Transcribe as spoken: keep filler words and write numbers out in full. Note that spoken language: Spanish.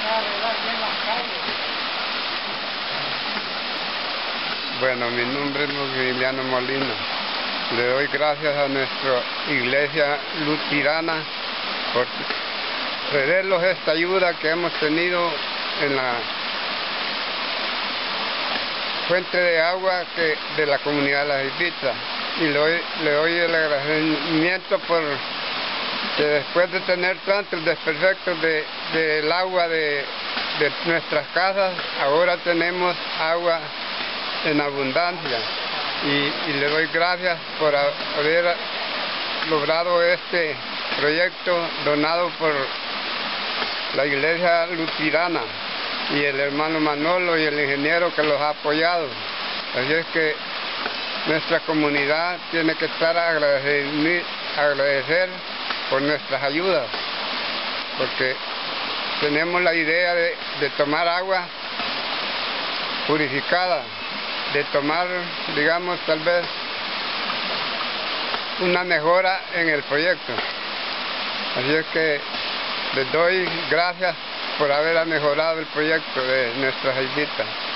arreglar bien las calles. Bueno, mi nombre es Maximiliano Molina. Le doy gracias a nuestra iglesia luterana por cedernos esta ayuda que hemos tenido en la fuente de agua que de la comunidad de Las Higuitas. Y le doy, le doy el agradecimiento por que después de tener tantos desperfectos de, del agua de, de nuestras casas, ahora tenemos agua en abundancia. Y, y le doy gracias por haber logrado este proyecto donado por la iglesia luterana y el hermano Manolo y el ingeniero que los ha apoyado. Así es que nuestra comunidad tiene que estar agradecer, agradecer por nuestras ayudas, porque tenemos la idea de, de tomar agua purificada, de tomar, digamos, tal vez una mejora en el proyecto. Así es que les doy gracias por haber mejorado el proyecto de nuestras Higuitas.